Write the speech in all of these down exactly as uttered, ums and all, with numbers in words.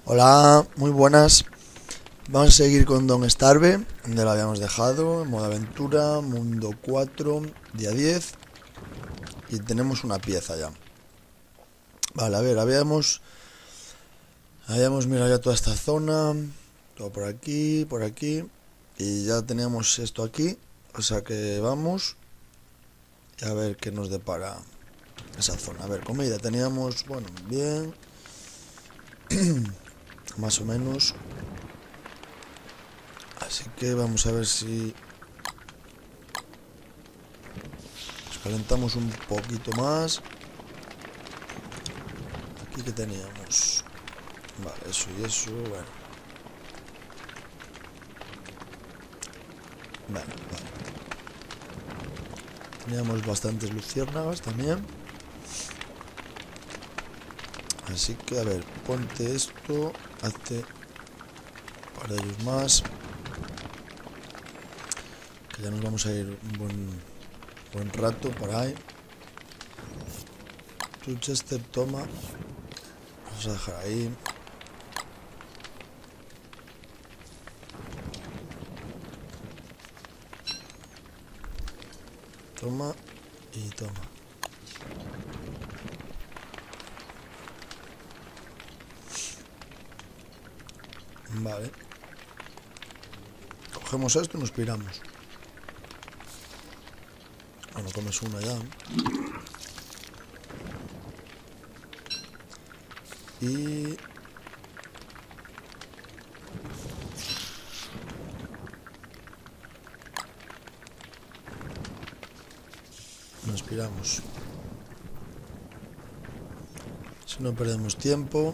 Hola, muy buenas. Vamos a seguir con Don't Starve, donde lo habíamos dejado, en modo aventura, mundo cuatro, día diez. Y tenemos una pieza ya. Vale, a ver, habíamos... Habíamos mirado ya toda esta zona, todo por aquí, por aquí. Y ya teníamos esto aquí, o sea que vamos y a ver qué nos depara esa zona. A ver, comida, teníamos, bueno, bien, más o menos. Así que vamos a ver si nos calentamos un poquito más. Aquí que teníamos. Vale, eso y eso, bueno. Vale, vale. Teníamos bastantes luciérnagas también. Así que, a ver, ponte esto, hazte un par de ellos más. Que ya nos vamos a ir un buen, buen rato por ahí. Tú, Chester, toma. Vamos a dejar ahí. Toma y toma. Vale. Cogemos esto y nos piramos. Bueno, comes una ya. Y... nos piramos. Si no perdemos tiempo.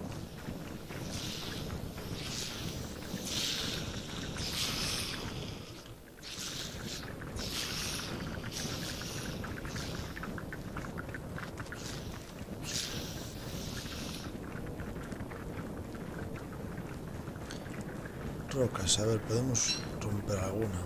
Rocas, a ver, podemos romper alguna.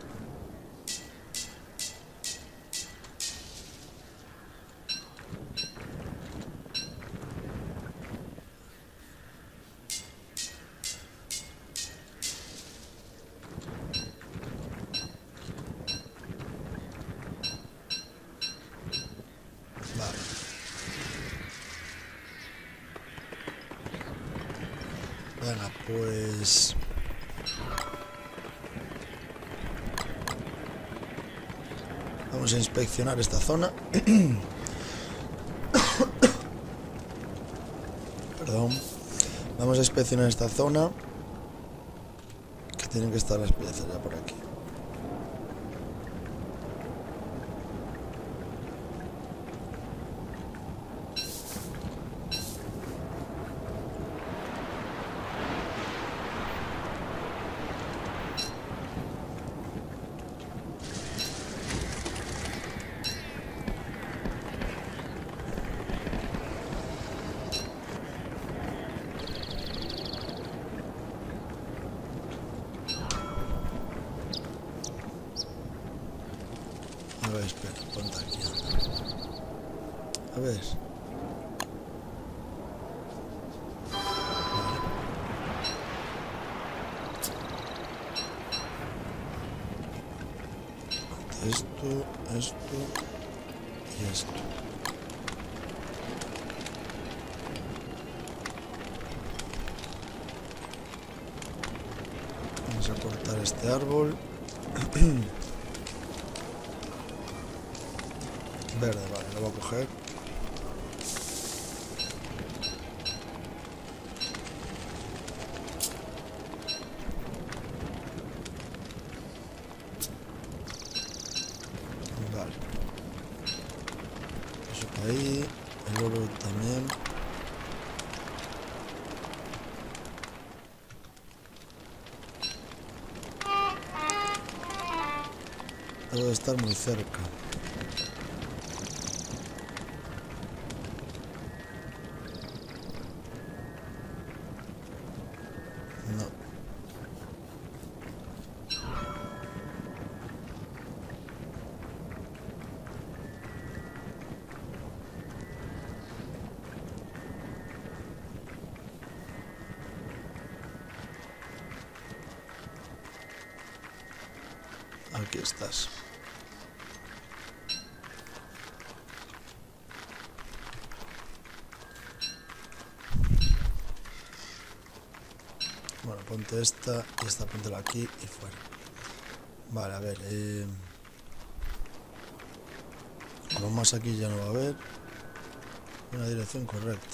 Vale. Venga, pues... vamos a inspeccionar esta zona. Perdón. Vamos a inspeccionar esta zona. Que tienen que estar las piezas ya por aquí. A ver, espera, ponte aquí. A ver. Vale. Esto, esto y esto. Vamos a cortar este árbol. Verde, vale, lo voy a coger. Vale. Eso para ahí. El oro también. Debo de estar muy cerca. No. Aquí estás. Bueno, ponte esta y esta póntela aquí y fuera. Vale, a ver. Eh... Lo más aquí ya no va a haber. Una dirección correcta.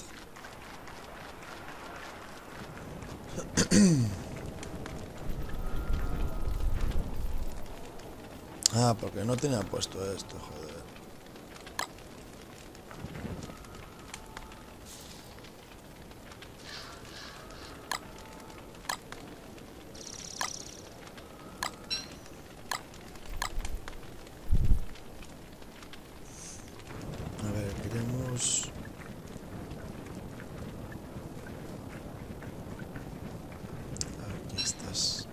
Ah, porque no tenía puesto esto, joder. A ver, queremos... Aquí estás.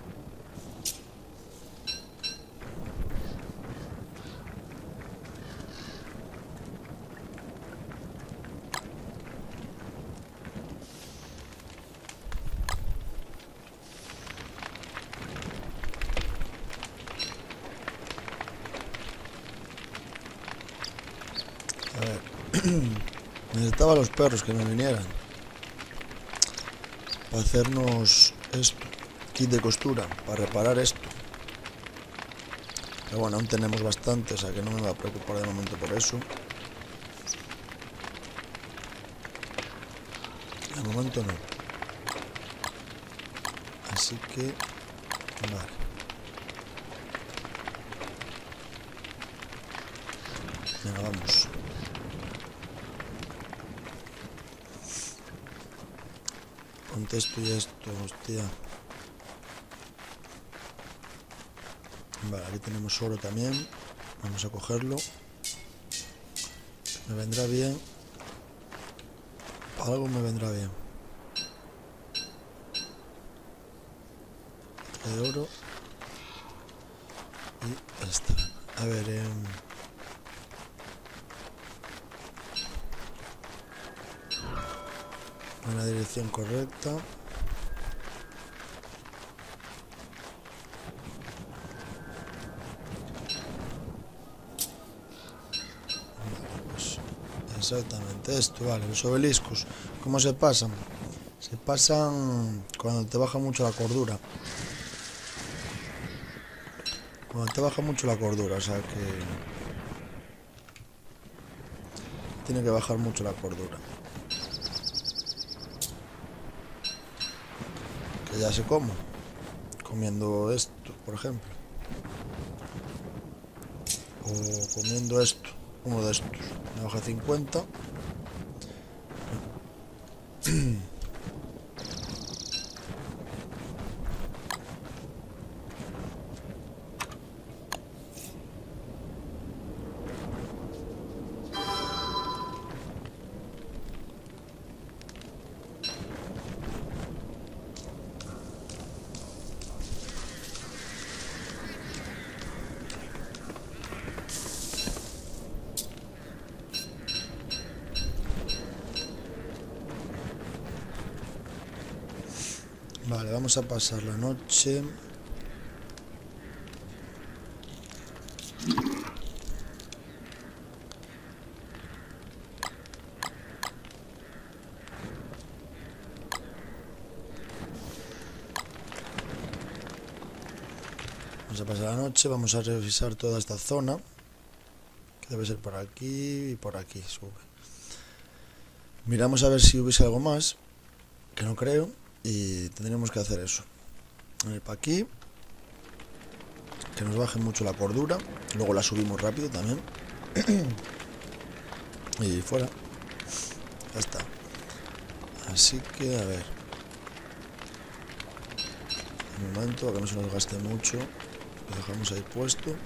A ver, necesitaba los perros que me vinieran para hacernos esto, kit de costura, para reparar esto. Pero bueno, aún tenemos bastante, o sea que no me va a preocupar de momento por eso. De momento no. Así que, vale. Venga, vamos. Ponte esto y esto, hostia. Vale, aquí tenemos oro también. Vamos a cogerlo. Me vendrá bien. Algo me vendrá bien. De oro. Y esta. A ver, eh... en la dirección correcta. Vale, pues exactamente esto, vale. Los obeliscos, ¿cómo se pasan? Se pasan cuando te baja mucho la cordura. Cuando te baja mucho la cordura, o sea que tiene que bajar mucho la cordura. Que ya sé cómo. Comiendo esto, por ejemplo. O comiendo esto, uno de estos. Me baja cincuenta. Vale, vamos a pasar la noche. Vamos a pasar la noche, vamos a revisar toda esta zona. Que debe ser por aquí y por aquí, sube. Miramos a ver si hubiese algo más, que no creo, y tendremos que hacer eso. A ver, para aquí. Que nos baje mucho la cordura. Luego la subimos rápido también. Y fuera. Ya está. Así que, a ver. Un momento, para que no se nos gaste mucho. Lo dejamos ahí puesto.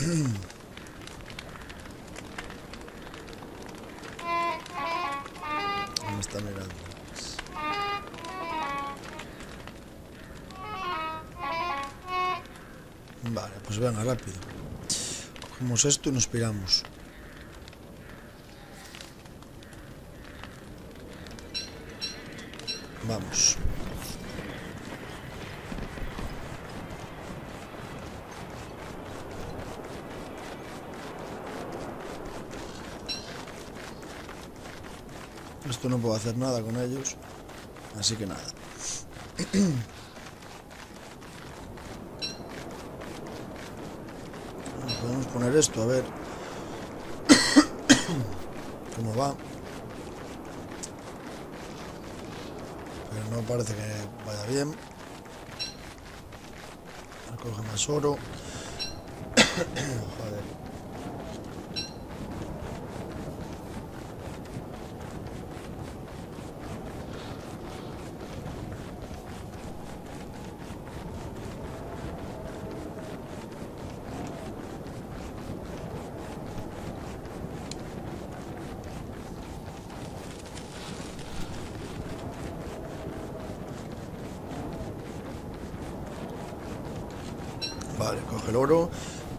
Me está mirando. Vale, pues venga, rápido. Cogemos esto y nos piramos. Vamos. Esto no puedo hacer nada con ellos, así que nada. Podemos poner esto, a ver cómo va. Pero no parece que vaya bien. Coge más oro. Joder. Vale, coge el oro.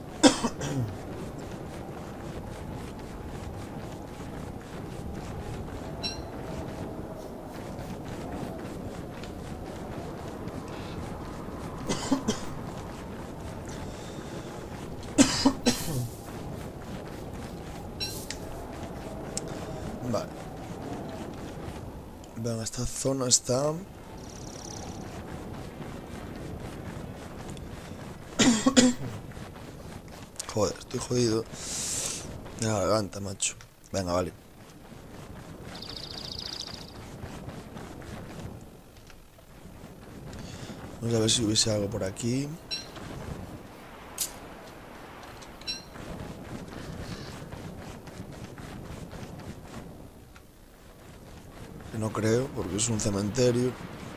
Vale. Vean, esta zona está... Joder, estoy jodido de la garganta, macho. Venga, vale. Vamos a ver si hubiese algo por aquí. Que no creo, porque es un cementerio.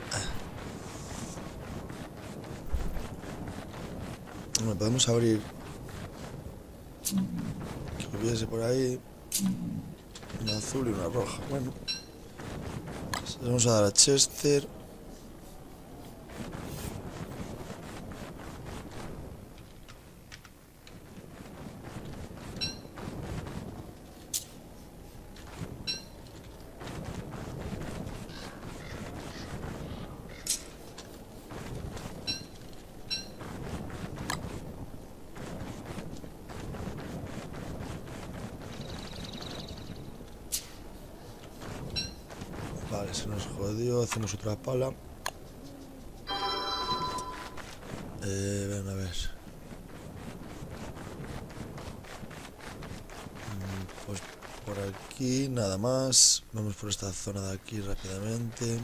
Bueno, podemos abrir... Que hubiese por ahí una azul y una roja. Bueno, vamos a dar a Chester. Vale, se nos jodió, hacemos otra pala. Eh, ven a ver. Pues por aquí nada más. Vamos por esta zona de aquí rápidamente.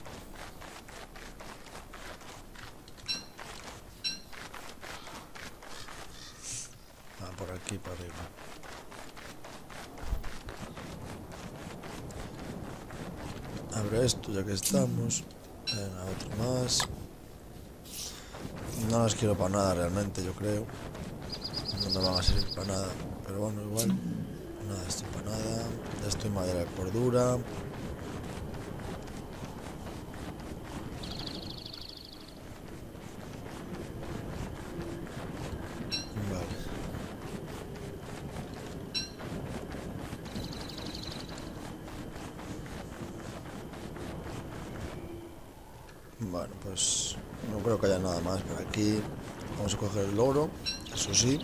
Ah, por aquí para arriba. Abre esto ya que estamos. Venga, otro más. No las quiero para nada realmente, yo creo. No me van a servir para nada. Pero bueno, igual. Nada, esto para nada. Esto en madera de cordura. Vale. Bueno, pues no creo que haya nada más por aquí. Vamos a coger el oro, eso sí.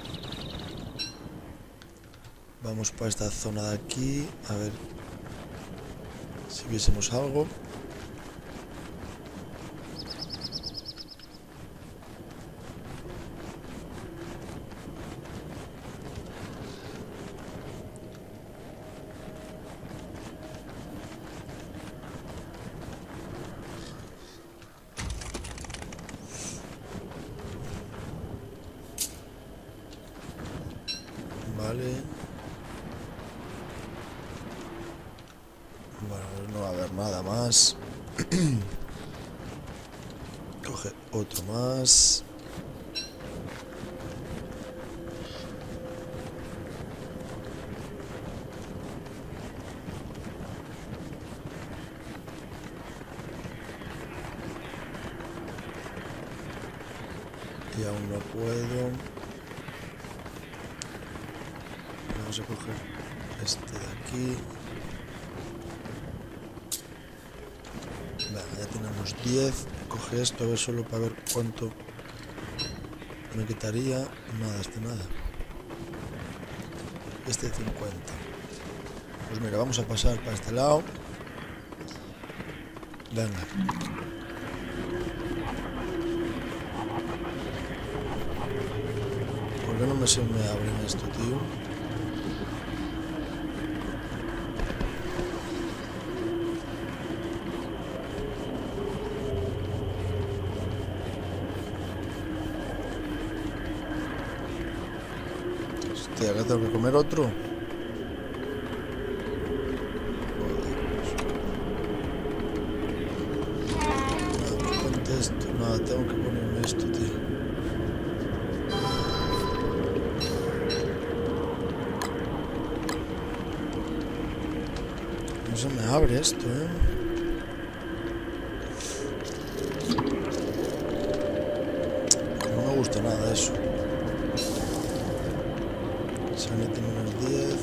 Vamos para esta zona de aquí, a ver si viésemos algo. Vale. Bueno, no va a haber nada más. Coge otro más. Y aún no puedo. Vamos a coger este de aquí. Venga, ya tenemos diez. Coge esto, a ver solo para ver cuánto me quitaría. Nada, este nada. Este cincuenta. Pues mira, vamos a pasar para este lado. Venga. ¿Por qué no me se me abren esto, tío? Hostia, acá tengo que comer otro. Esto, nada, tengo que ponerme esto, tío. No se me abre esto, eh. No me gusta nada eso. Sanity menos diez.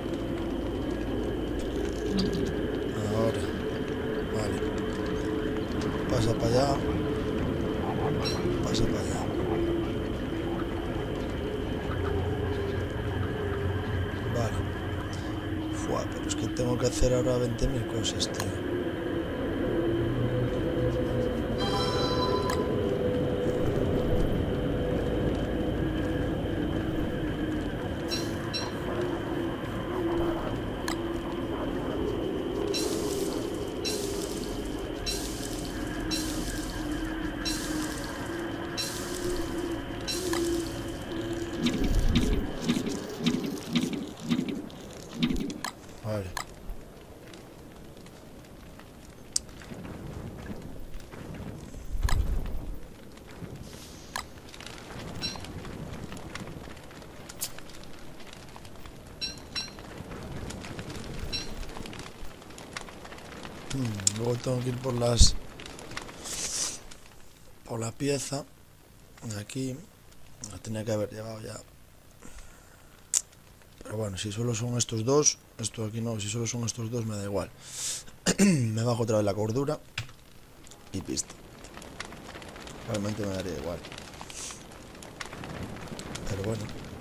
Ahora. Vale. Pasa para allá. Pasa para allá. Vale. Fua, pero es que tengo que hacer ahora veinte mil cosas, tío. Vale. Hmm, luego tengo que ir por las... por la pieza. De aquí. La tenía que haber llevado ya. Pero bueno, si solo son estos dos, esto aquí no, si solo son estos dos me da igual. Me bajo otra vez la cordura y pista. Realmente me daría igual. Pero bueno.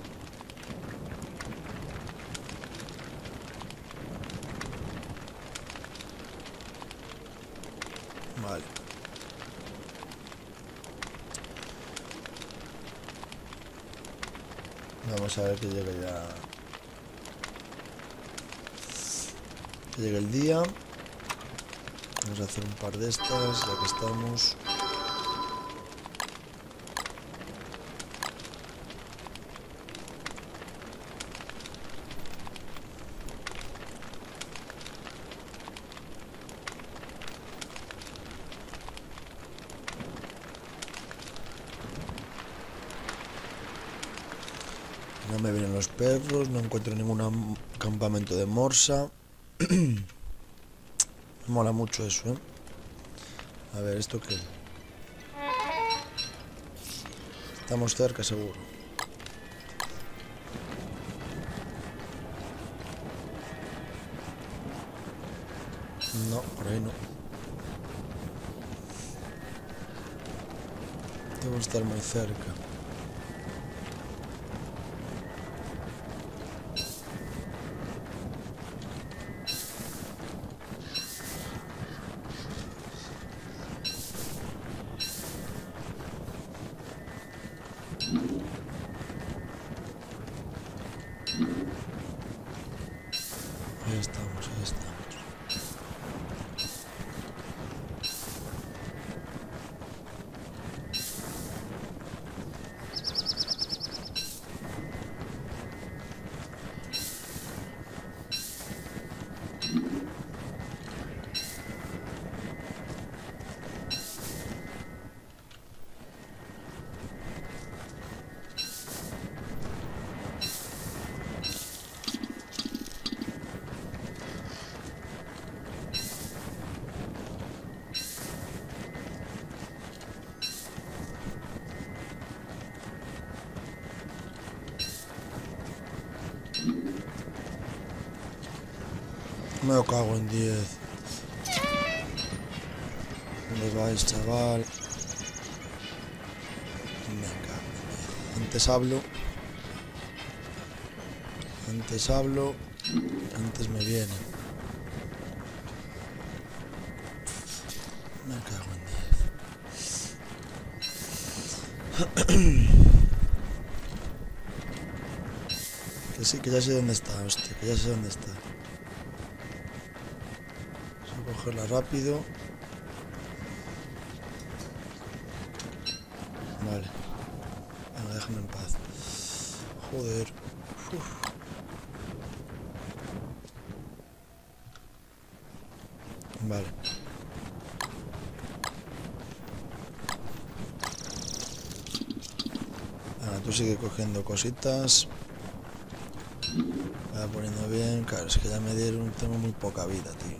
Vale. Vamos a ver que llegue ya... que llegue el día. Vamos a hacer un par de estas, ya que estamos. No me vienen los perros, no encuentro ningún campamento de morsa. Mola mucho eso, ¿eh? A ver, ¿esto qué? Estamos cerca, seguro. No, por ahí no. Debo estar muy cerca. Ahí estamos, ahí estamos. Me cago en diez. ¿Dónde vais, chaval? Venga. Antes hablo. Antes hablo. Antes me viene. Me cago en diez. Que sí, que ya sé dónde está, hostia, que ya sé dónde está. Voy a cogerla rápido. Vale. Venga, déjame en paz. Joder. Uf. Vale. Venga, tú sigue cogiendo cositas. Me va poniendo bien. Claro, es que ya me dieron... Tengo muy poca vida, tío.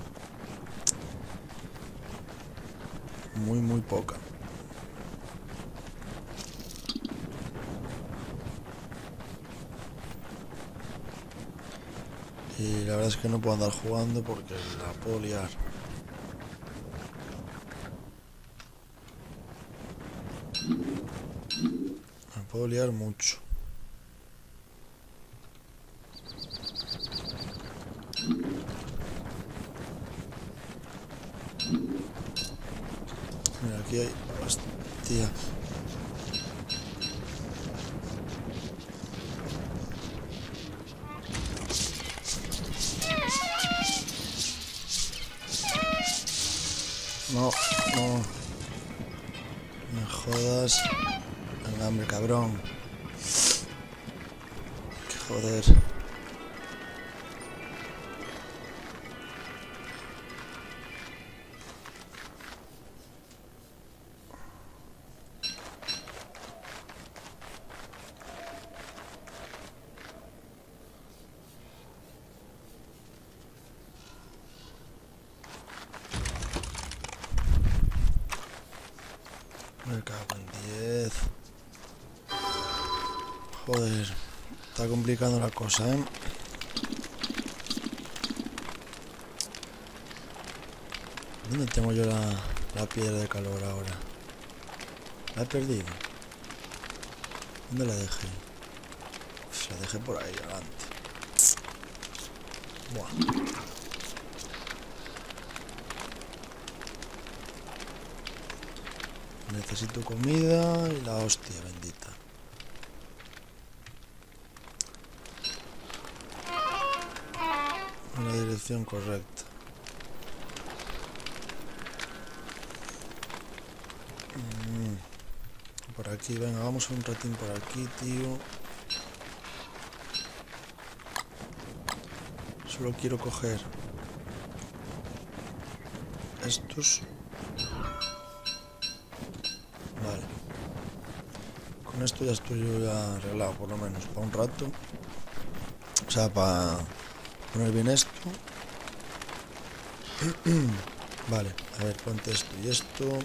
Muy, muy poca. Y la verdad es que no puedo andar jugando porque la puedo liar. La puedo liar mucho. Mira, aquí hay... Hostia. No, no. Me jodas. Venga, hombre, cabrón. Que joder. Me cago en diez. Joder. Está complicando la cosa, ¿eh? ¿Dónde tengo yo la, la piedra de calor ahora? ¿La he perdido? ¿Dónde la dejé? Uf, la dejé por ahí, adelante. Buah. Necesito comida y la hostia bendita. En la dirección correcta. Mm. Por aquí, venga, vamos un ratín por aquí, tío. Solo quiero coger estos. Vale. Con esto ya estoy yo ya arreglado, por lo menos, para un rato. O sea, para poner bien esto. Vale, a ver, ponte esto y esto.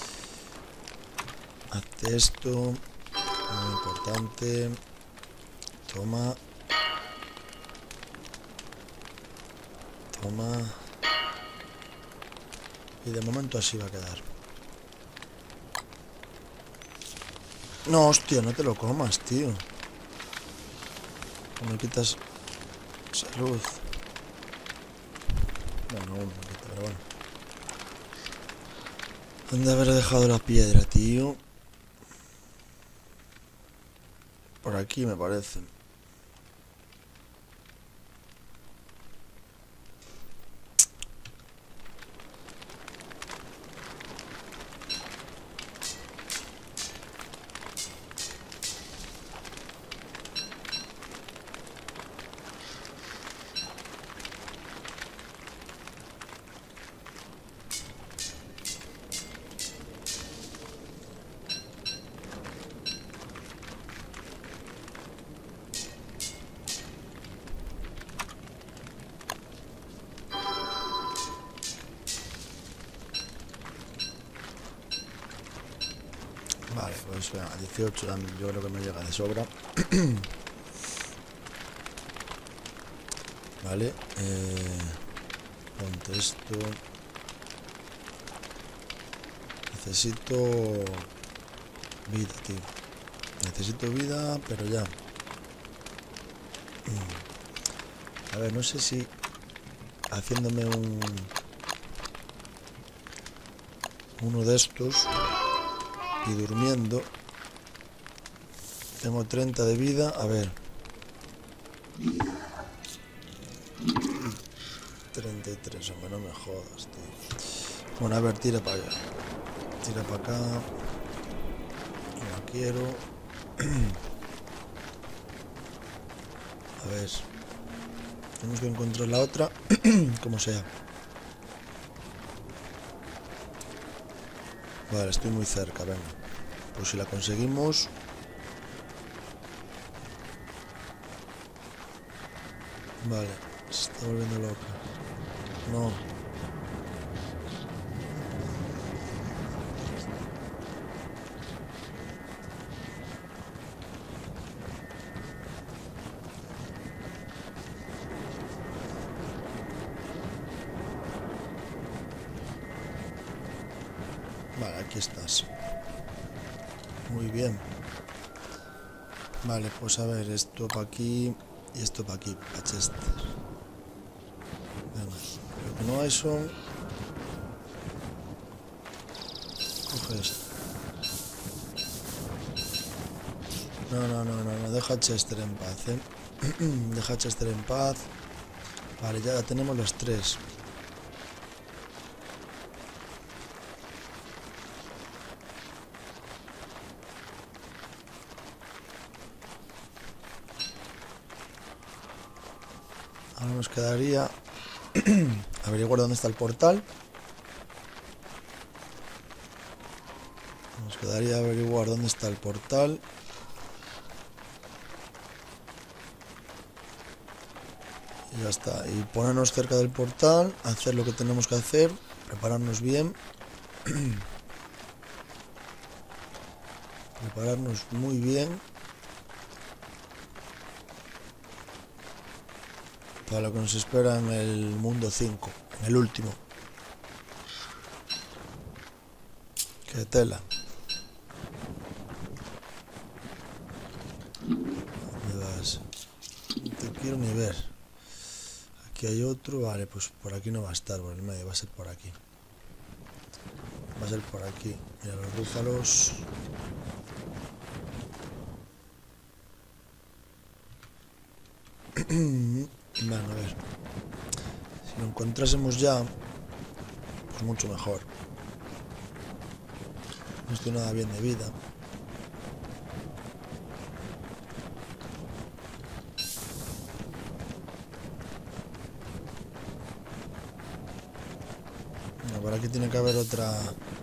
Hazte esto. Muy importante. Toma. Toma. Y de momento así va a quedar. No, hostia, no te lo comas, tío. Me quitas salud. Bueno, uno me quita, pero bueno. ¿Dónde haber dejado la piedra, tío? Por aquí me parece. Vale, pues venga, dieciocho yo creo que me llega de sobra. Vale, eh... Ponte esto. Necesito vida, tío. Necesito vida, pero ya. A ver, no sé si haciéndome un uno de estos y durmiendo. Tengo treinta de vida. A ver. treinta y tres, hombre, no me jodas, tío. Bueno, a ver, tira para allá. Tira para acá. No la quiero. A ver. Tenemos que encontrar la otra. Como sea. Vale, estoy muy cerca, venga. Pues si la conseguimos... Vale, se está volviendo loca. No. Vale, aquí estás. Muy bien. Vale, pues a ver, esto para aquí y esto para aquí, para Chester. Venga, lo que no hay son... Coge esto. No, no, no, no, no, deja a Chester en paz, ¿eh? Deja a Chester en paz. Vale, ya tenemos los tres. Ahora nos quedaría averiguar dónde está el portal. Nos quedaría averiguar dónde está el portal. Y ya está. Y ponernos cerca del portal, hacer lo que tenemos que hacer, prepararnos bien. Prepararnos muy bien. Para lo que nos espera en el mundo cinco, en el último. Qué tela. ¿Dónde vas? No te quiero ni ver. Aquí hay otro, vale, pues por aquí no va a estar, por el medio, va a ser por aquí. Va a ser por aquí. Mira los búfalos. Bueno, a ver. Si lo encontrásemos ya, pues mucho mejor. No estoy nada bien de vida. No, por aquí tiene que haber otra...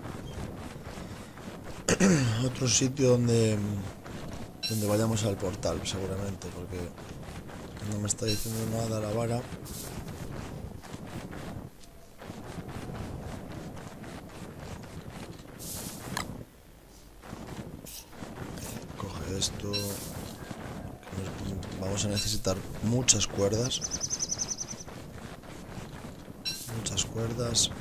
otro sitio donde... donde vayamos al portal, seguramente, porque no me está diciendo nada la vara. Coge esto. Vamos a necesitar muchas cuerdas. Muchas cuerdas.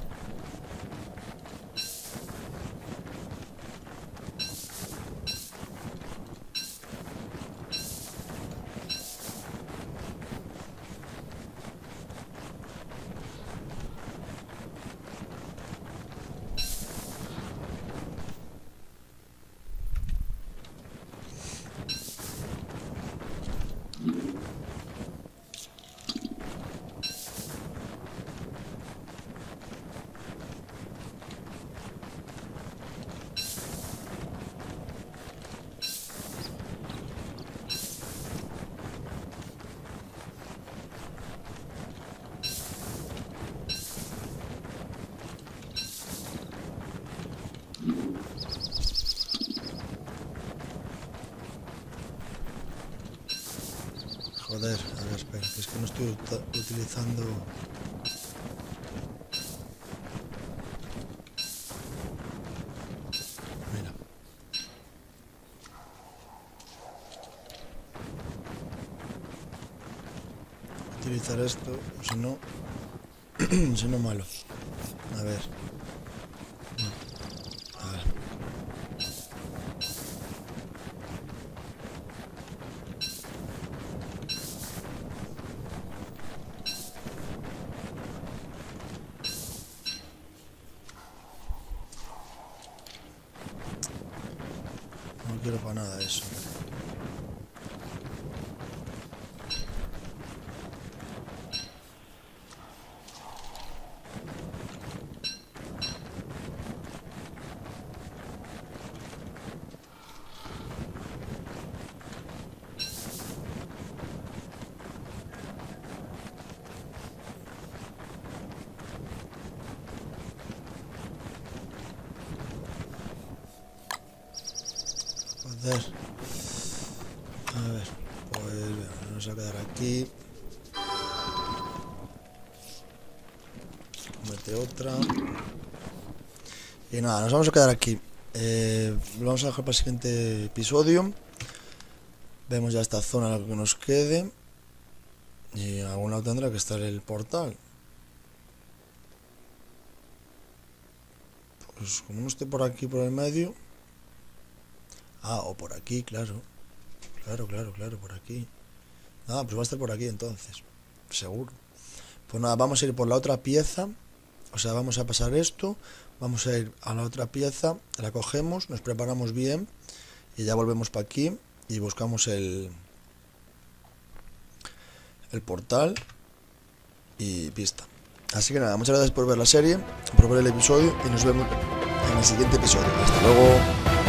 Joder, a ver, espera, que es que no estoy utilizando... Mira. Utilizar esto, o si no... Si no malo. A ver. A ver. No quiero para nada eso. Joder. A ver, pues vamos a quedar aquí. Mete otra. Y nada, nos vamos a quedar aquí. Eh, lo vamos a dejar para el siguiente episodio. Vemos ya esta zona que nos quede. Y a algún lado tendrá que estar el portal. Pues como no esté por aquí por el medio. Ah, o por aquí, claro. Claro, claro, claro, por aquí. Ah, pues va a estar por aquí entonces. Seguro. Pues nada, vamos a ir por la otra pieza. O sea, vamos a pasar esto. Vamos a ir a la otra pieza. La cogemos, nos preparamos bien. Y ya volvemos para aquí. Y buscamos el... El portal. Y pista. Así que nada, muchas gracias por ver la serie. Por ver el episodio. Y nos vemos en el siguiente episodio. Hasta luego.